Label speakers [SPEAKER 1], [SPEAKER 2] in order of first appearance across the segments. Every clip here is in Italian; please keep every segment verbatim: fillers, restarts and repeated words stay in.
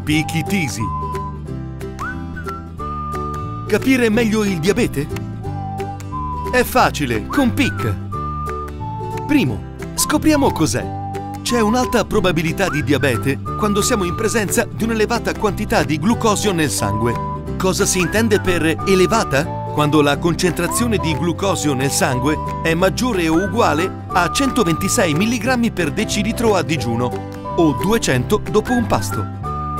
[SPEAKER 1] Pick It Easy. Capire meglio il diabete? È facile, con Pick. Primo, scopriamo cos'è. C'è un'alta probabilità di diabete quando siamo in presenza di un'elevata quantità di glucosio nel sangue. Cosa si intende per elevata? Quando la concentrazione di glucosio nel sangue è maggiore o uguale a centoventisei milligrammi per decilitro a digiuno o duecento dopo un pasto.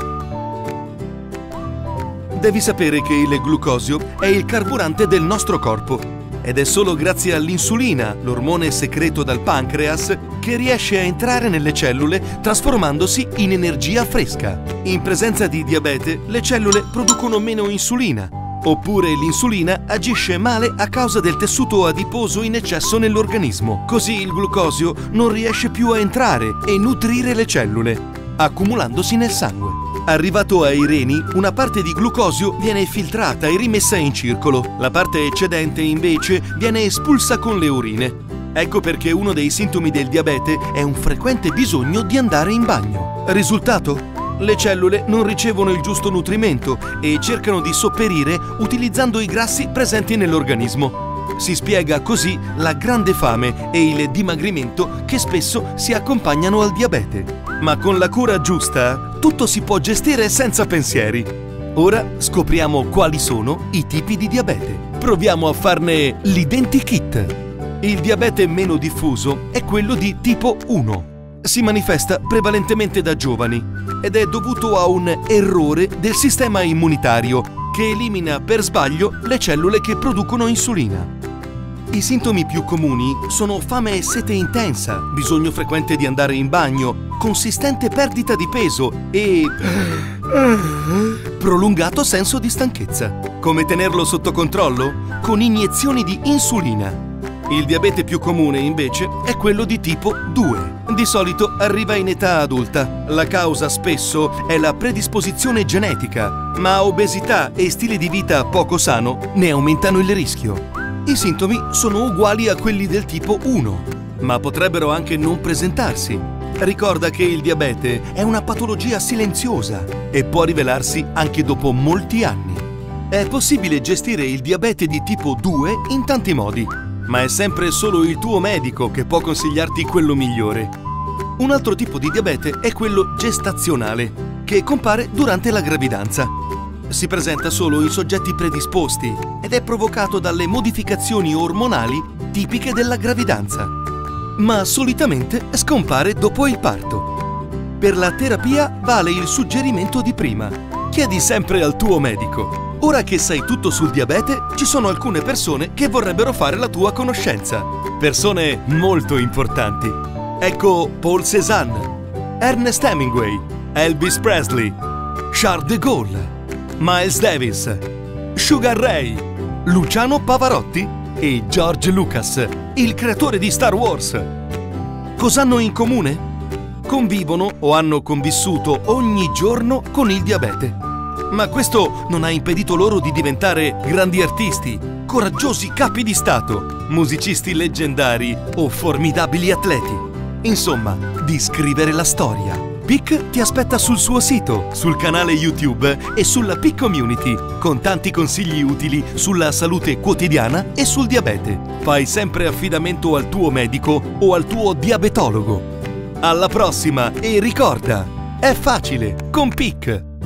[SPEAKER 1] Devi sapere che il glucosio è il carburante del nostro corpo ed è solo grazie all'insulina, l'ormone secreto dal pancreas, che riesce a entrare nelle cellule trasformandosi in energia fresca. In presenza di diabete, le cellule producono meno insulina, oppure l'insulina agisce male a causa del tessuto adiposo in eccesso nell'organismo. Così il glucosio non riesce più a entrare e nutrire le cellule, accumulandosi nel sangue. Arrivato ai reni, una parte di glucosio viene filtrata e rimessa in circolo. La parte eccedente, invece, viene espulsa con le urine. Ecco perché uno dei sintomi del diabete è un frequente bisogno di andare in bagno. Risultato? Le cellule non ricevono il giusto nutrimento e cercano di sopperire utilizzando i grassi presenti nell'organismo. Si spiega così la grande fame e il dimagrimento che spesso si accompagnano al diabete. Ma con la cura giusta, tutto si può gestire senza pensieri. Ora scopriamo quali sono i tipi di diabete. Proviamo a farne l'identikit. Il diabete meno diffuso è quello di tipo uno. Si manifesta prevalentemente da giovani ed è dovuto a un errore del sistema immunitario che elimina per sbaglio le cellule che producono insulina. I sintomi più comuni sono fame e sete intensa, bisogno frequente di andare in bagno, consistente perdita di peso e prolungato senso di stanchezza. Come tenerlo sotto controllo? Con iniezioni di insulina. Il diabete più comune, invece, è quello di tipo due. Di solito arriva in età adulta. La causa spesso è la predisposizione genetica, ma obesità e stile di vita poco sano ne aumentano il rischio. I sintomi sono uguali a quelli del tipo uno, ma potrebbero anche non presentarsi. Ricorda che il diabete è una patologia silenziosa e può rivelarsi anche dopo molti anni. È possibile gestire il diabete di tipo due in tanti modi, ma è sempre solo il tuo medico che può consigliarti quello migliore. Un altro tipo di diabete è quello gestazionale, che compare durante la gravidanza. Si presenta solo in soggetti predisposti ed è provocato dalle modificazioni ormonali tipiche della gravidanza, ma solitamente scompare dopo il parto. Per la terapia vale il suggerimento di prima. Chiedi sempre al tuo medico. Ora che sai tutto sul diabete, ci sono alcune persone che vorrebbero fare la tua conoscenza. Persone molto importanti. Ecco Paul Cézanne, Ernest Hemingway, Elvis Presley, Charles de Gaulle, Miles Davis, Sugar Ray, Luciano Pavarotti e George Lucas, il creatore di Star Wars. Cosa hanno in comune? Convivono o hanno convissuto ogni giorno con il diabete. Ma questo non ha impedito loro di diventare grandi artisti, coraggiosi capi di Stato, musicisti leggendari o formidabili atleti. Insomma, di scrivere la storia. Pick ti aspetta sul suo sito, sul canale YouTube e sulla Pick Community, con tanti consigli utili sulla salute quotidiana e sul diabete. Fai sempre affidamento al tuo medico o al tuo diabetologo. Alla prossima e ricorda, è facile con Pick!